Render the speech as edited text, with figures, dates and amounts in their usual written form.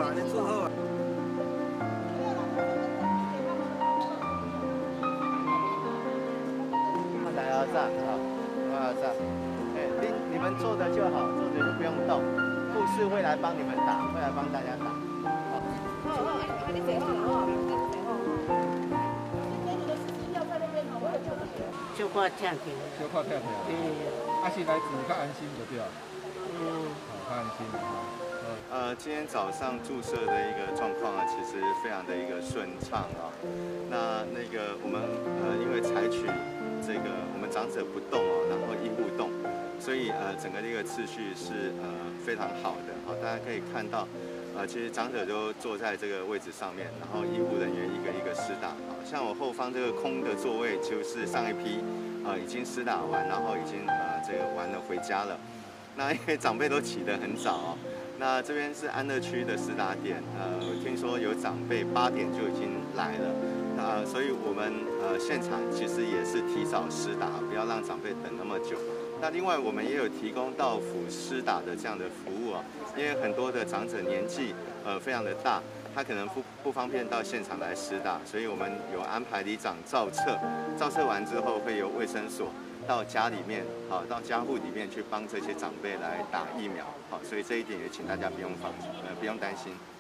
啊，你做好啊。 来到这，好，来到这，哎，你们坐着就好，坐着就不用动，护士会来帮你们打，会来帮大家打。好， 你坐好了哦，坐好。 小可听听， 小可听听。啊是来自较安心就对了。较安心。 今天早上注射的一个状况啊，其实非常的一个顺畅啊。那个我们因为采取这个我们长者不动哦，然后医护动，所以整个的一个次序是非常好的。好，大家可以看到，其实长者都坐在这个位置上面，然后医护人员一个一个施打。好像我后方这个空的座位就是上一批已经施打完，然后已经这个完了回家了。那因为长辈都起得很早哦。那这边是安乐区的施打点，我听说有长辈8点就已经来了，所以我们现场其实也是提早施打，不要让长辈等那么久。那另外我们也有提供到府施打的这样的服务啊，因为很多的长者年纪非常的大，他可能不方便到现场来施打，所以我们有安排里长造册，造册完之后会由卫生所到家里面，好，到家户里面去帮这些长辈来打疫苗，好，所以这一点也请大家不用担心。